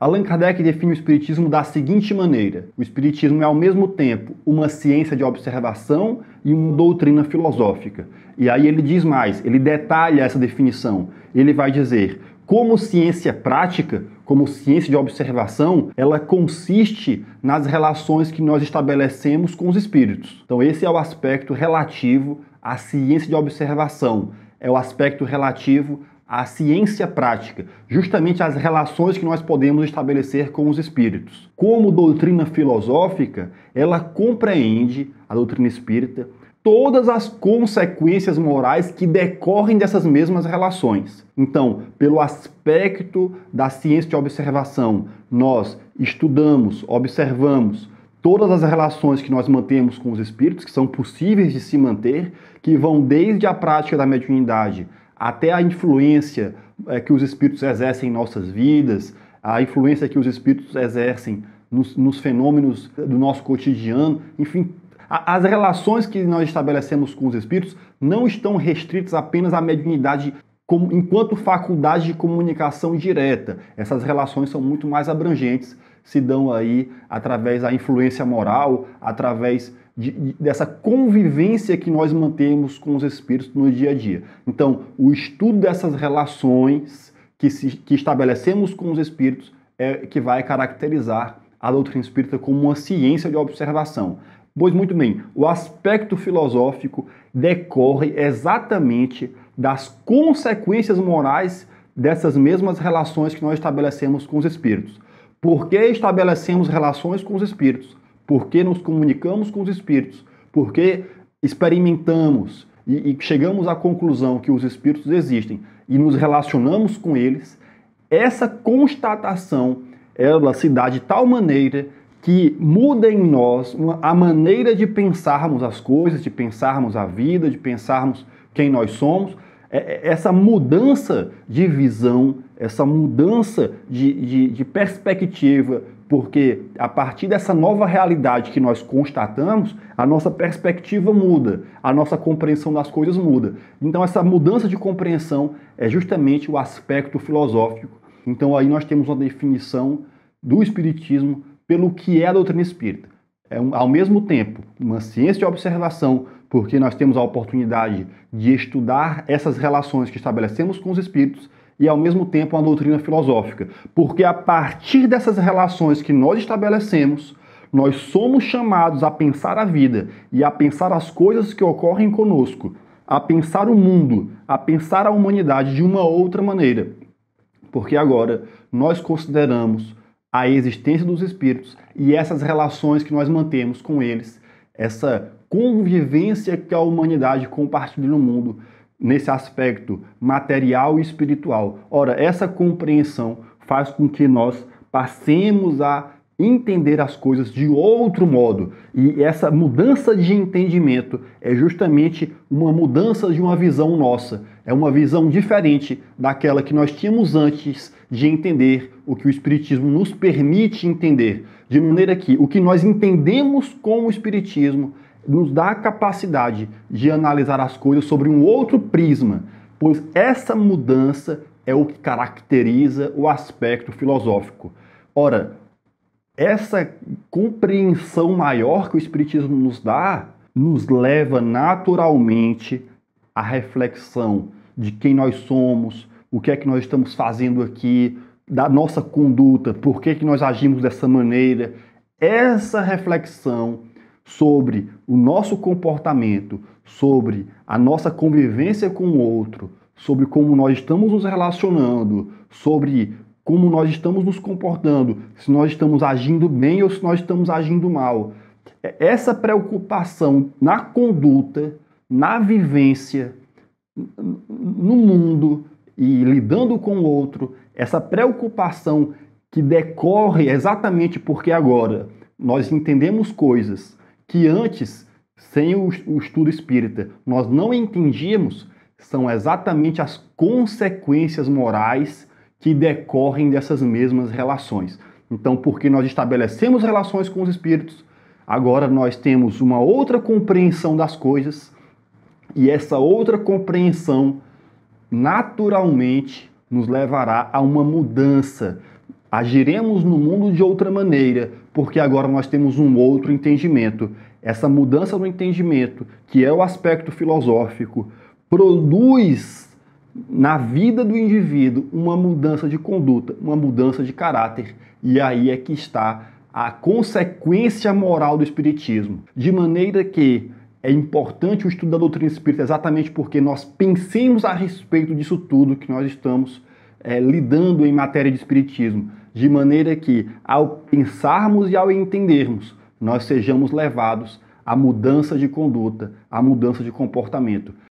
Allan Kardec define o espiritismo da seguinte maneira: o espiritismo é ao mesmo tempo uma ciência de observação e uma doutrina filosófica. E aí ele diz mais, ele detalha essa definição. Ele vai dizer: como ciência prática, como ciência de observação, ela consiste nas relações que nós estabelecemos com os espíritos. Então esse é o aspecto relativo à ciência de observação, é o aspecto relativo à ciência prática, justamente as relações que nós podemos estabelecer com os espíritos. Como doutrina filosófica, ela compreende, a doutrina espírita, todas as consequências morais que decorrem dessas mesmas relações. Então, pelo aspecto da ciência de observação, nós estudamos, observamos todas as relações que nós mantemos com os espíritos, que são possíveis de se manter, que vão desde a prática da mediunidade até a influência que os espíritos exercem em nossas vidas, a influência que os espíritos exercem nos fenômenos do nosso cotidiano, enfim. As relações que nós estabelecemos com os espíritos não estão restritas apenas à mediunidade enquanto faculdade de comunicação direta. Essas relações são muito mais abrangentes, se dão aí através da influência moral, através dessa convivência que nós mantemos com os espíritos no dia a dia. Então, o estudo dessas relações que estabelecemos com os espíritos é que vai caracterizar a doutrina espírita como uma ciência de observação. Pois muito bem, o aspecto filosófico decorre exatamente das consequências morais dessas mesmas relações que nós estabelecemos com os espíritos. Por que estabelecemos relações com os espíritos? Por que nos comunicamos com os espíritos? Por que experimentamos e chegamos à conclusão que os espíritos existem e nos relacionamos com eles? Essa constatação, ela se dá de tal maneira que muda em nós a maneira de pensarmos as coisas, de pensarmos a vida, de pensarmos quem nós somos. Essa mudança de visão, essa mudança de perspectiva, porque a partir dessa nova realidade que nós constatamos, a nossa perspectiva muda, a nossa compreensão das coisas muda. Então essa mudança de compreensão é justamente o aspecto filosófico. Então aí nós temos uma definição do espiritismo pelo que é a doutrina espírita. É, ao mesmo tempo, uma ciência de observação, porque nós temos a oportunidade de estudar essas relações que estabelecemos com os espíritos, e ao mesmo tempo uma doutrina filosófica, porque a partir dessas relações que nós estabelecemos, nós somos chamados a pensar a vida e a pensar as coisas que ocorrem conosco, a pensar o mundo, a pensar a humanidade de uma outra maneira. Porque agora nós consideramos a existência dos espíritos e essas relações que nós mantemos com eles, essa convivência que a humanidade compartilha no mundo, nesse aspecto material e espiritual. Ora, essa compreensão faz com que nós passemos a entender as coisas de outro modo. E essa mudança de entendimento é justamente uma mudança de uma visão nossa. É uma visão diferente daquela que nós tínhamos antes de entender o que o Espiritismo nos permite entender. De maneira que o que nós entendemos com o Espiritismo nos dá a capacidade de analisar as coisas sobre um outro prisma, pois essa mudança é o que caracteriza o aspecto filosófico. Ora, essa compreensão maior que o Espiritismo nos dá, nos leva naturalmente à reflexão de quem nós somos, o que é que nós estamos fazendo aqui, da nossa conduta, por que nós agimos dessa maneira. Essa reflexão sobre o nosso comportamento, sobre a nossa convivência com o outro, sobre como nós estamos nos relacionando, sobre como nós estamos nos comportando, se nós estamos agindo bem ou se nós estamos agindo mal. Essa preocupação na conduta, na vivência, no mundo e lidando com o outro, essa preocupação que decorre exatamente porque agora nós entendemos coisas que antes, sem o estudo espírita, nós não entendíamos, são exatamente as consequências morais que decorrem dessas mesmas relações. Então, porque nós estabelecemos relações com os espíritos, agora nós temos uma outra compreensão das coisas, e essa outra compreensão naturalmente nos levará a uma mudança agiremos no mundo de outra maneira, porque agora nós temos um outro entendimento. Essa mudança no entendimento, que é o aspecto filosófico, produz na vida do indivíduo uma mudança de conduta, uma mudança de caráter. E aí é que está a consequência moral do Espiritismo. De maneira que é importante o estudo da doutrina espírita exatamente porque nós pensemos a respeito disso tudo que nós estamos lidando em matéria de Espiritismo. De maneira que, ao pensarmos e ao entendermos, nós sejamos levados à mudança de conduta, à mudança de comportamento.